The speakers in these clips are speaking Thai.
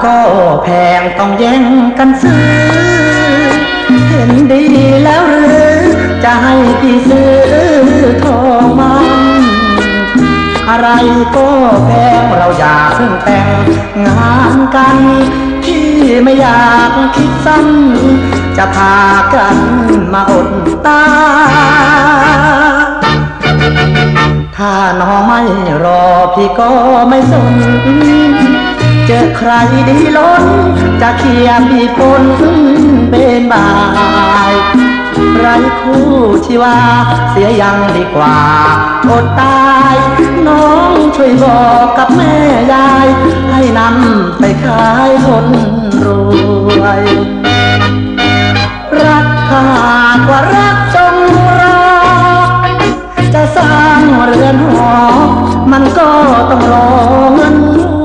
ก็แพงต้องแย่งกันซื้อเห็นดีแล้วหรือจะให้พี่ซื้อทองมันอะไรก็แพงเราอยากเพิ่งแต่งงานกันที่ไม่อยากคิดสั้นจะพากันมาอดตาถ้าน้องไม่รอพี่ก็ไม่สนเจอใครดีล้นจะเคลียร์พี่พ้นเป็นบายไร้คู่ชีวาเสียยังดีกว่าอดตายน้องช่วยบอกกับแม่ยายให้นำไปขายคนรวยรักหากว่ารักจงรอจะสร้างเรือนหอมันก็ต้องรอเงิน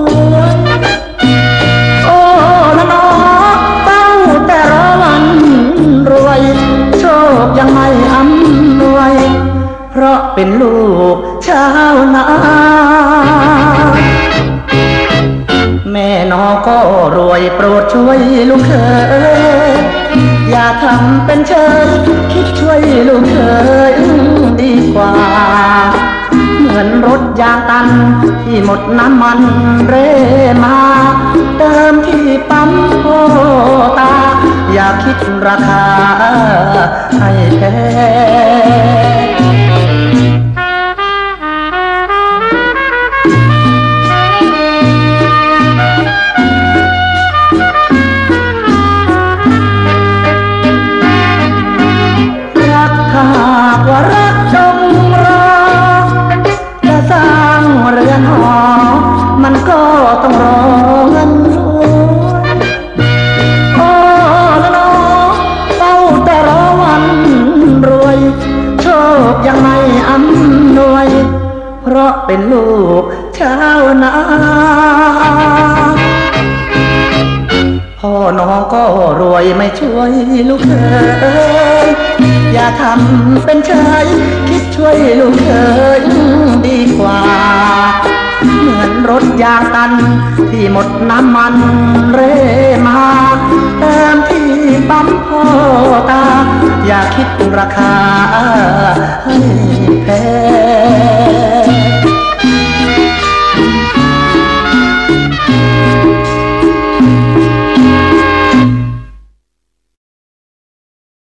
โอ้ละน้อเต้าแต่รอวันรวยโชคยังไม่อำนวยเพราะเป็นลูกชาวนาแม่น้องก็รวยโปรดช่วยลูกเขยอย่าทำเป็นเฉยคิดช่วยลูกเขยดีกว่าเหมือนรถยางตันที่หมดน้ำมันเร่มาเติมที่ปั๊มโอตาอย่าคิดราคาให้แพงว่ารักจงรอจะสร้างเรือนหอมันก็ต้องรอเงินรวยโอ้ละน้องเฝ้าแต่รอวันรวยโชคยังไม่อำนวยเพราะเป็นลูกชาวนาพ่อน้องก็รวยไม่ช่วยลูกเขยอย่าทำเป็นเฉยคิดช่วยลูกเขยดีกว่าเหมือนรถยางตันที่หมดน้ำมันเร่มาเติมที่ปั๊มพ่อตาอย่าคิดราคาให้